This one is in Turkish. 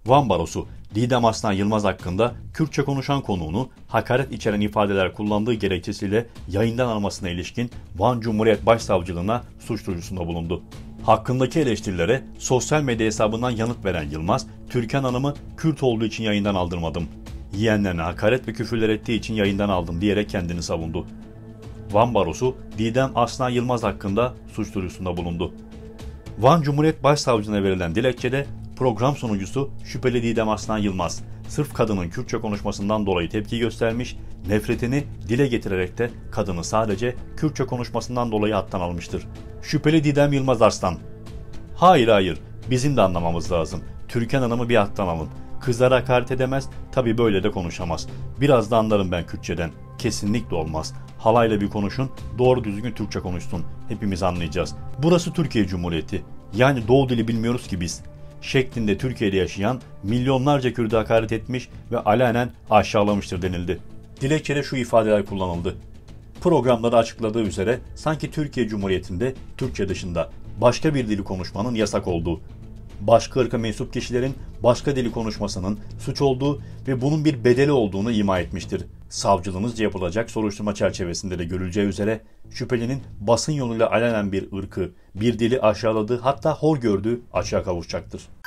Van Barosu, Didem Aslan Yılmaz hakkında Kürtçe konuşan konuğunu hakaret içeren ifadeler kullandığı gerekçesiyle yayından almasına ilişkin Van Cumhuriyet Başsavcılığına suç duyurusunda bulundu. Hakkındaki eleştirilere sosyal medya hesabından yanıt veren Yılmaz, Türkan Hanım'ı Kürt olduğu için yayından aldırmadım, yeğenlerine hakaret ve küfürler ettiği için yayından aldım diyerek kendini savundu. Van Barosu, Didem Aslan Yılmaz hakkında suç duyurusunda bulundu. Van Cumhuriyet Başsavcılığına verilen dilekçede program sunucusu şüpheli Didem Aslan Yılmaz, sırf kadının Kürtçe konuşmasından dolayı tepki göstermiş, nefretini dile getirerek de kadını sadece Kürtçe konuşmasından dolayı hattan almıştır. Şüpheli Didem Yılmaz Arslan: Hayır, bizim de anlamamız lazım. Türkan Hanım'ı bir hattan alın. Kızlara hakaret edemez, tabii böyle de konuşamaz. Biraz da anlarım ben Kürtçeden. Kesinlikle olmaz. Halayla bir konuşun, doğru düzgün Türkçe konuşsun. Hepimiz anlayacağız. Burası Türkiye Cumhuriyeti. Yani doğu dili bilmiyoruz ki biz şeklinde Türkiye'de yaşayan milyonlarca Kürt'e hakaret etmiş ve alenen aşağılamıştır denildi. Dilekçede şu ifadeler kullanıldı. Programda da açıkladığı üzere sanki Türkiye Cumhuriyeti'nde Türkçe dışında başka bir dili konuşmanın yasak olduğu, başka ırka mensup kişilerin başka dili konuşmasının suç olduğu ve bunun bir bedeli olduğunu ima etmiştir. Savcılığımızca yapılacak soruşturma çerçevesinde de görüleceği üzere şüphelinin basın yoluyla alenen bir ırkı, bir dili aşağıladığı, hatta hor gördüğü açığa kavuşacaktır.